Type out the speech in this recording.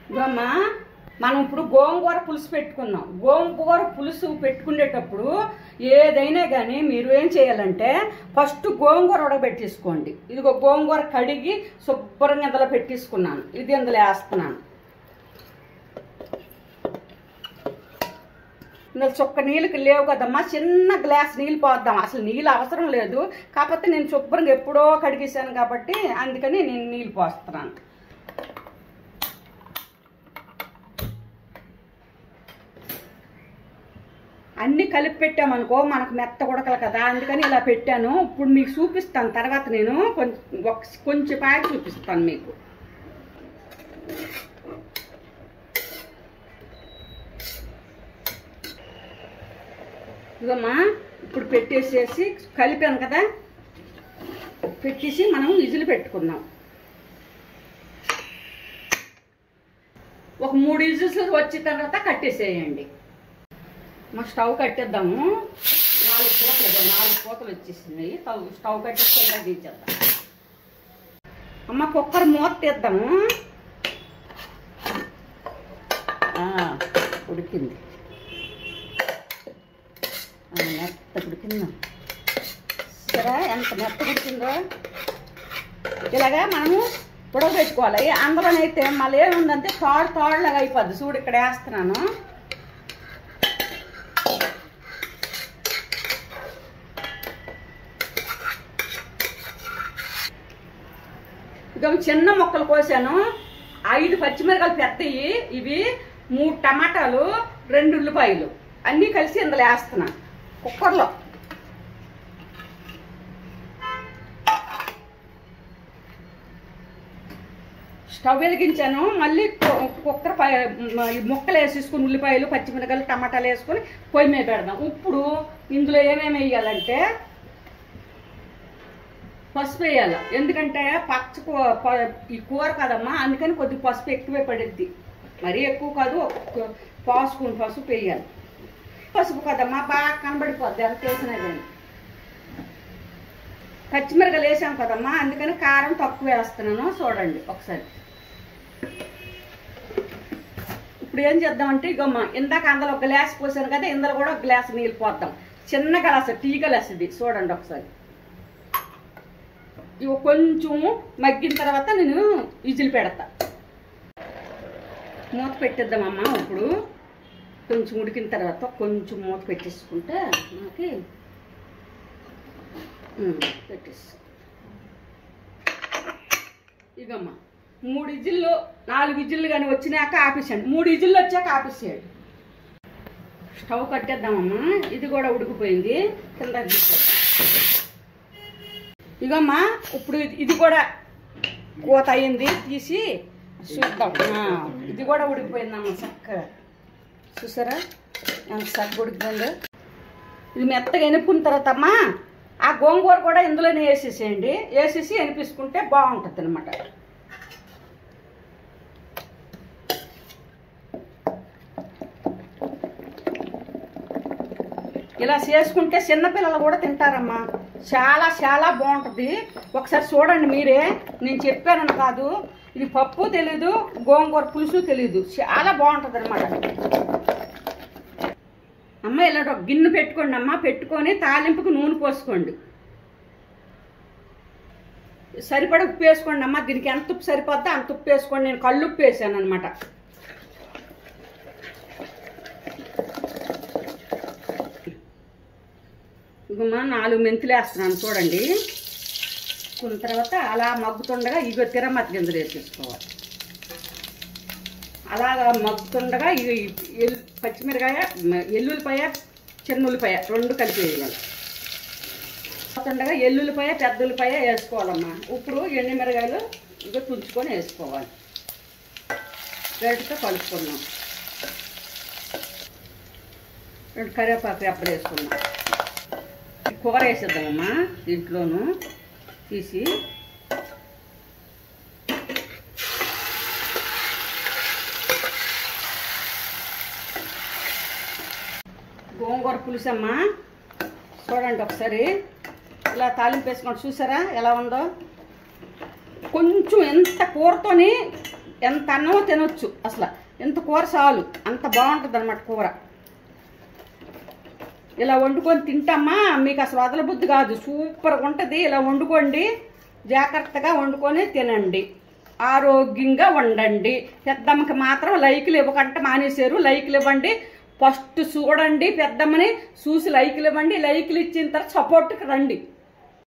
ఇవమ్మా మనం ఇప్పుడు గోంగూర పులుసు పెట్టుకున్నాం. గోంగూర పులుసు పెట్టుకునేటప్పుడు ఏదైనా కానీ మీరు ఏం చేయాలంటే ఫస్ట్ గోంగూర ఉడకబెట్టేసుకోండి. ఇదిగో గోంగూర కడిగి శుభ్రంగా ఇందులో పెట్టేసుకున్నాను. ఇది ఇందులో వేస్తున్నాను. ఇందులో చుక్క నీళ్ళకి లేవు కదమ్మా, చిన్న గ్లాస్ నీళ్ళు పోద్దాం. అసలు నీళ్ళు అవసరం లేదు, కాకపోతే నేను శుభ్రంగా ఎప్పుడో కడిగేసాను కాబట్టి అందుకని నేను నీళ్ళు పోస్తున్నాను. అన్నీ కలిపి పెట్టామనుకో మనకు మెత్త ఉడకలు కదా, అందుకని ఇలా పెట్టాను. ఇప్పుడు మీకు చూపిస్తాను తర్వాత, నేను కొంచెం పాకి చూపిస్తాను మీకు. ఇదమ్మా ఇప్పుడు పెట్టేసేసి కలిపాను కదా, పెట్టేసి మనం విజిల్ పెట్టుకుందాం. ఒక 3 విజిల్స్ వచ్చిన తర్వాత కట్టేసేయండి. మా స్టవ్ కట్టేద్దాము. 4 పూతలు వచ్చేసినాయి. స్టవ్ కట్టేసి తీసేద్దాం. అమ్మ కుక్కర్ మూత తీద్దాము. ఉడికింది, మెత్త ఉడికిందా సరే, ఎంత మెత్త ఉడికిందో. ఇలాగా మనము ఉడకబెట్టుకోవాలి. అందులోనైతే మళ్ళీ ఏముందంటే తాడులాగా అయిపోద్ది. చూడు ఇక్కడ వేస్తున్నాను. ఇక చిన్న ముక్కలు కోసాను. 5 పచ్చిమిరకాయలు పెద్దవి, ఇవి 3 టమాటాలు, 2 ఉల్లిపాయలు అన్నీ కలిసి ఇందులో వేస్తున్నాను కుక్కర్లో. స్టవ్ వెలిగించాను. మళ్ళీ కుక్కర్ ముక్కలు వేసేసుకుని ఉల్లిపాయలు, పచ్చిమిరకాయలు, టమాటాలు వేసుకొని పొయ్యి మీద పెడదాం. ఇప్పుడు ఇందులో ఏమేమి వేయాలంటే పసుపు వేయాలి. ఎందుకంటే ఈ కూర కదమ్మా, అందుకని కొద్దిగా పసుపు ఎక్కువే పడుద్ది. మరీ ఎక్కువ కాదు, 1 స్పూన్ పసుపు వేయాలి. పసుపు కదమ్మా బాగా కనబడిపోద్ది ఎంత వేసినా కానీ. పచ్చిమిరకాయలు వేసాం కదమ్మా, అందుకని కారం తక్కువ వేస్తున్నాను. చూడండి ఒకసారి. ఇప్పుడు ఏం చేద్దామంటే ఇగమ్మా ఇందాక అందులో 1 గ్లాస్ పోసాను కదా, ఇందులో కూడా 1 గ్లాస్ నీళ్ళు పోద్దాం. చిన్న గ్లాస్, టీ గ్లాస్ ఇది. చూడండి ఒకసారి. ఇవి కొంచెం మగ్గిన తర్వాత నేను విజిల్ పెడతా. మూత పెట్టేద్దామమ్మా. ఇప్పుడు కొంచెం ఉడికిన తర్వాత కొంచెం మూత పెట్టేసుకుంటే మనకి పెట్టేసి ఇగమ్మా 3 విజిల్లు 4 విజిల్లు కానీ వచ్చినాక ఆపేసాను. 3 విజిల్లు వచ్చాక ఆపేసేయండి. స్టవ్ కట్టేద్దామమ్మా. ఇది కూడా ఉడికిపోయింది. కింద ఇగమ్మా ఇప్పుడు ఇది కూడా కూత అయింది. తీసి చూద్దాం. ఇది కూడా ఉడికిపోయిందమ్మా చక్కగా. చూసారా ఎంత చక్కగా ఉడికిపోయిందో. ఇది మెత్తగా ఎనుపుకున్న తర్వాత అమ్మా ఆ గోంగూర కూడా ఇందులోనే వేసేసేయండి. వేసేసి ఎనిపించుకుంటే బాగుంటుంది అనమాట. ఇలా చేసుకుంటే చిన్నపిల్లలు కూడా తింటారమ్మా. చాలా చాలా బాగుంటుంది. ఒకసారి చూడండి మీరే. నేను చెప్పానని కాదు, ఇది పప్పు తెలీదు, గోంగూర పులుసు తెలీదు, చాలా బాగుంటుంది అనమాట. అమ్మ ఇలా ఒక గిన్నె పెట్టుకోండి అమ్మ. పెట్టుకొని తాలింపుకి నూనె పోసుకోండి. సరిపడ ఉప్పు వేసుకోండి అమ్మ. దీనికి ఎంత ఉప్పు సరిపోద్దో అంత ఉప్పు వేసుకోండి. నేను కళ్ళు ఉప్పు వేసాను అనమాట. ఇగమ్మా 4 మెంతులు వేస్తున్నాను చూడండి. కొన్ని తర్వాత అలా మగ్గుతుండగా ఇగో తిరమతి గింజలు వేసేసుకోవాలి. అలాగా మగ్గుతుండగా ఇవి పచ్చిమిరకాయ, ఎల్లుల్లిపాయ, చిన్న ఉల్లిపాయ 2 కలిపి వేయాలి. మగ్గుతుండగా ఎల్లుల్లిపాయ, పెద్ద ఉల్లిపాయ వేసుకోవాలమ్మా. ఇప్పుడు ఎండుమిరకాయలు ఇగో తుంచుకొని వేసుకోవాలి. వేటితో కలుపుకున్నాం. 2 కరివేపాకు ఎప్పుడు వేసుకున్నాం. కూర వేసేద్దామమ్మా. దీంట్లోనూ తీసి గోంగూర పులుసమ్మా. చూడండి ఒకసారి. ఇలా తాలింపు వేసుకోండి. చూసారా ఎలా ఉందో. కొంచెం ఎంత కూరతోని ఎంత అన్నమో తినొచ్చు అసలు. ఎంత కూర చాలు, అంత బాగుంటుంది అన్నమాట కూర. ఇలా వండుకొని తింటామా మీకు అసలు వదలబుద్ధి కాదు, సూపర్గా ఉంటుంది. ఇలా వండుకోండి, జాగ్రత్తగా వండుకొని తినండి, ఆరోగ్యంగా ఉండండి. పెద్దమ్మకి మాత్రం లైకులు ఇవ్వకంటే మానేశారు, లైకులు ఇవ్వండి. ఫస్ట్ చూడండి పెద్దమ్మని, చూసి లైకులు ఇవ్వండి. లైకులు ఇచ్చిన తర్వాత సపోర్ట్కి రండి.